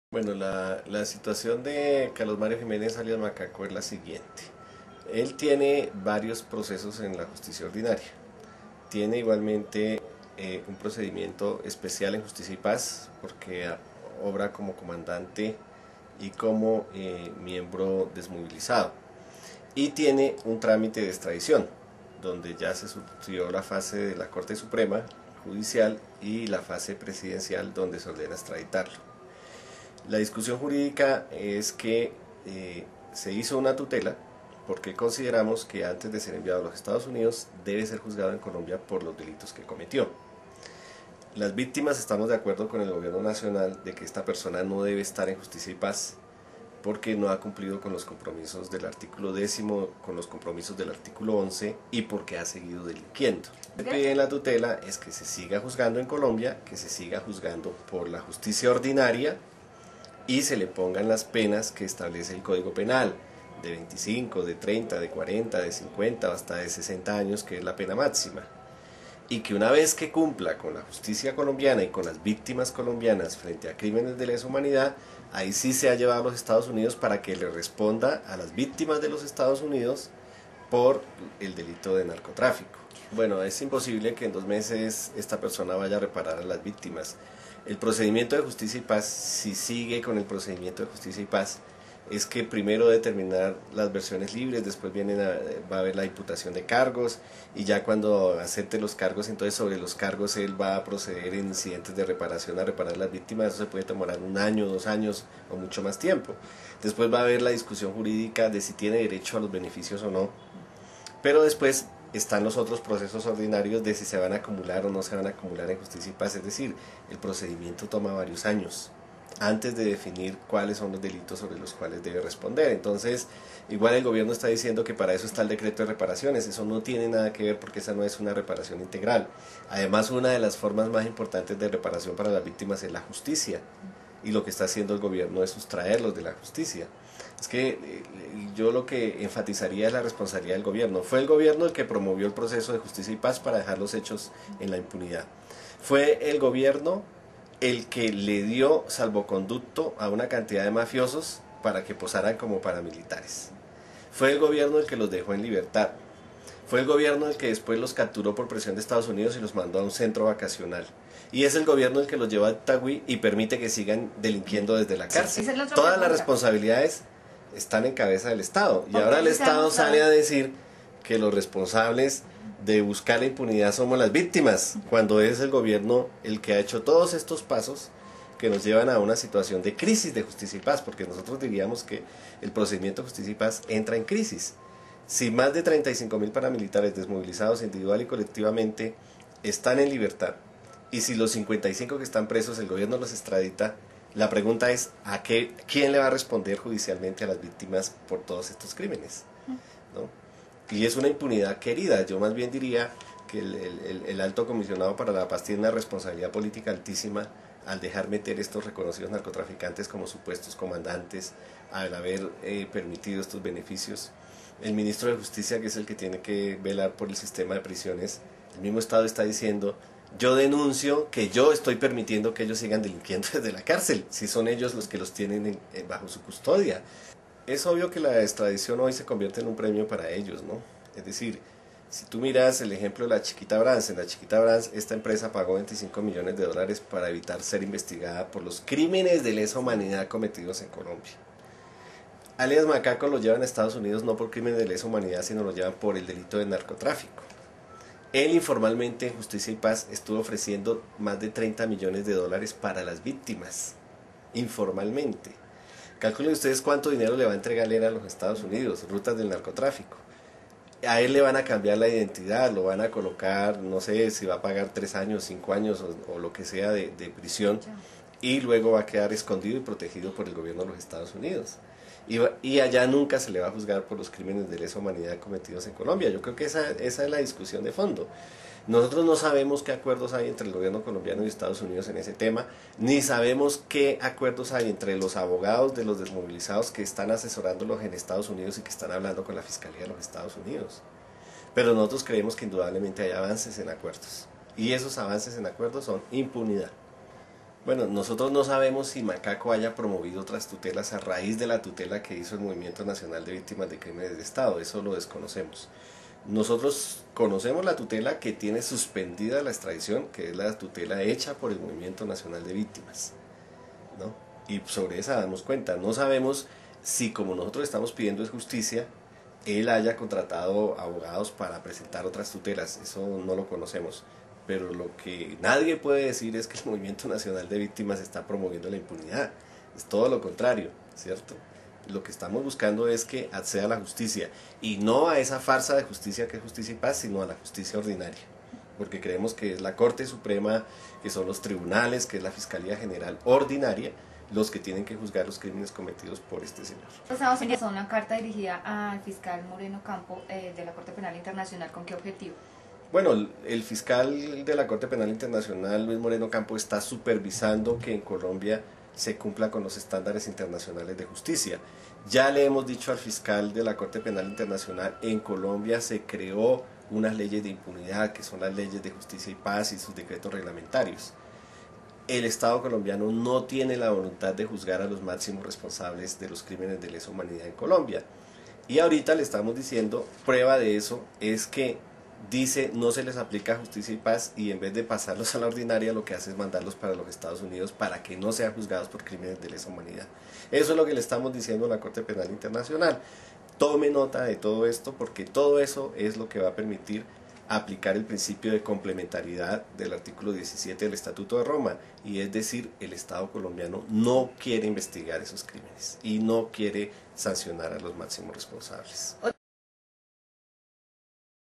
Bueno, la situación de Carlos Mario Jiménez alias Macaco es la siguiente. Él tiene varios procesos en la justicia ordinaria. Tiene igualmente un procedimiento especial en Justicia y Paz porque obra como comandante y como miembro desmovilizado. Y tiene un trámite de extradición, donde ya se surtió la fase de la Corte Suprema Judicial y la fase presidencial donde se ordena extraditarlo. La discusión jurídica es que se hizo una tutela porque consideramos que antes de ser enviado a los Estados Unidos debe ser juzgado en Colombia por los delitos que cometió. Las víctimas estamos de acuerdo con el gobierno nacional de que esta persona no debe estar en Justicia y Paz porque no ha cumplido con los compromisos del artículo 10, con los compromisos del artículo 11 y porque ha seguido delinquiendo. Lo que pide en la tutela es que se siga juzgando en Colombia, que se siga juzgando por la justicia ordinaria y se le pongan las penas que establece el Código Penal, de 25, de 30, de 40, de 50 hasta de 60 años, que es la pena máxima. Y que una vez que cumpla con la justicia colombiana y con las víctimas colombianas frente a crímenes de lesa humanidad, ahí sí se ha llevado a los Estados Unidos para que le responda a las víctimas de los Estados Unidos por el delito de narcotráfico. Bueno, es imposible que en 2 meses esta persona vaya a reparar a las víctimas. El procedimiento de Justicia y Paz, si sigue con el procedimiento de Justicia y Paz, es que primero determinar las versiones libres, después va a haber la imputación de cargos y ya cuando acepte los cargos, entonces sobre los cargos él va a proceder en incidentes de reparación a reparar las víctimas. Eso se puede demorar 1 año, 2 años o mucho más tiempo. Después va a haber la discusión jurídica de si tiene derecho a los beneficios o no, pero después están los otros procesos ordinarios de si se van a acumular o no se van a acumular en Justicia y Paz. Es decir, el procedimiento toma varios años antes de definir cuáles son los delitos sobre los cuales debe responder. Entonces, igual el gobierno está diciendo que para eso está el decreto de reparaciones. Eso no tiene nada que ver porque esa no es una reparación integral. Además, una de las formas más importantes de reparación para las víctimas es la justicia. Y lo que está haciendo el gobierno es sustraerlos de la justicia. Es que yo lo que enfatizaría es la responsabilidad del gobierno. Fue el gobierno el que promovió el proceso de Justicia y Paz para dejar los hechos en la impunidad. Fue el gobierno el que le dio salvoconducto a una cantidad de mafiosos para que posaran como paramilitares. Fue el gobierno el que los dejó en libertad. Fue el gobierno el que después los capturó por presión de Estados Unidos y los mandó a un centro vacacional. Y es el gobierno el que los lleva a Itagüí y permite que sigan delinquiendo desde la cárcel. Sí, todas las responsabilidades están en cabeza del Estado. Y ahora el Estado sale a decir que los responsables de buscar la impunidad somos las víctimas, cuando es el gobierno el que ha hecho todos estos pasos que nos llevan a una situación de crisis de Justicia y Paz, porque nosotros diríamos que el procedimiento de Justicia y Paz entra en crisis. Si más de 35.000 paramilitares desmovilizados individual y colectivamente están en libertad, y si los 55 que están presos el gobierno los extradita, la pregunta es ¿quién le va a responder judicialmente a las víctimas por todos estos crímenes? ¿No? Y es una impunidad querida. Yo más bien diría que el alto comisionado para la paz tiene una responsabilidad política altísima al dejar meter estos reconocidos narcotraficantes como supuestos comandantes, al haber permitido estos beneficios. El ministro de Justicia, que es el que tiene que velar por el sistema de prisiones, el mismo Estado está diciendo: yo denuncio que yo estoy permitiendo que ellos sigan delinquiendo desde la cárcel, si son ellos los que los tienen bajo su custodia. Es obvio que la extradición hoy se convierte en un premio para ellos, ¿no? Es decir, si tú miras el ejemplo de la Chiquita Brands, en la Chiquita Brands esta empresa pagó 25 millones de dólares para evitar ser investigada por los crímenes de lesa humanidad cometidos en Colombia. Alias Macaco lo llevan a Estados Unidos no por crímenes de lesa humanidad, sino lo llevan por el delito de narcotráfico. Él informalmente en Justicia y Paz estuvo ofreciendo más de 30 millones de dólares para las víctimas, informalmente. Calculen ustedes cuánto dinero le va a entregar él a los Estados Unidos, rutas del narcotráfico. A él le van a cambiar la identidad, lo van a colocar, no sé si va a pagar 3 años, 5 años o lo que sea de prisión, y luego va a quedar escondido y protegido por el gobierno de los Estados Unidos. Y allá nunca se le va a juzgar por los crímenes de lesa humanidad cometidos en Colombia. Yo creo que esa es la discusión de fondo. Nosotros no sabemos qué acuerdos hay entre el gobierno colombiano y Estados Unidos en ese tema, ni sabemos qué acuerdos hay entre los abogados de los desmovilizados que están asesorándolos en Estados Unidos y que están hablando con la Fiscalía de los Estados Unidos. Pero nosotros creemos que indudablemente hay avances en acuerdos. Y esos avances en acuerdos son impunidad. Bueno, nosotros no sabemos si Macaco haya promovido otras tutelas a raíz de la tutela que hizo el Movimiento Nacional de Víctimas de Crímenes de Estado, eso lo desconocemos. Nosotros conocemos la tutela que tiene suspendida la extradición, que es la tutela hecha por el Movimiento Nacional de Víctimas, ¿no? Y sobre esa damos cuenta. No sabemos si, como nosotros estamos pidiendo es justicia, él haya contratado abogados para presentar otras tutelas, eso no lo conocemos. Pero lo que nadie puede decir es que el Movimiento Nacional de Víctimas está promoviendo la impunidad. Es todo lo contrario, ¿cierto? Lo que estamos buscando es que acceda a la justicia, y no a esa farsa de justicia que es Justicia y Paz, sino a la justicia ordinaria. Porque creemos que es la Corte Suprema, que son los tribunales, que es la Fiscalía General Ordinaria, los que tienen que juzgar los crímenes cometidos por este señor. Estamos en una carta dirigida al fiscal Moreno Campo de la Corte Penal Internacional. ¿Con qué objetivo? Bueno, el fiscal de la Corte Penal Internacional, Luis Moreno Campo, está supervisando que en Colombia se cumpla con los estándares internacionales de justicia. Ya le hemos dicho al fiscal de la Corte Penal Internacional, en Colombia se creó unas leyes de impunidad, que son las leyes de Justicia y Paz y sus decretos reglamentarios. El Estado colombiano no tiene la voluntad de juzgar a los máximos responsables de los crímenes de lesa humanidad en Colombia. Y ahorita le estamos diciendo, prueba de eso es que dice no se les aplica Justicia y Paz, y en vez de pasarlos a la ordinaria lo que hace es mandarlos para los Estados Unidos para que no sean juzgados por crímenes de lesa humanidad. Eso es lo que le estamos diciendo a la Corte Penal Internacional. Tome nota de todo esto, porque todo eso es lo que va a permitir aplicar el principio de complementariedad del artículo 17 del Estatuto de Roma, y es decir, el Estado colombiano no quiere investigar esos crímenes y no quiere sancionar a los máximos responsables.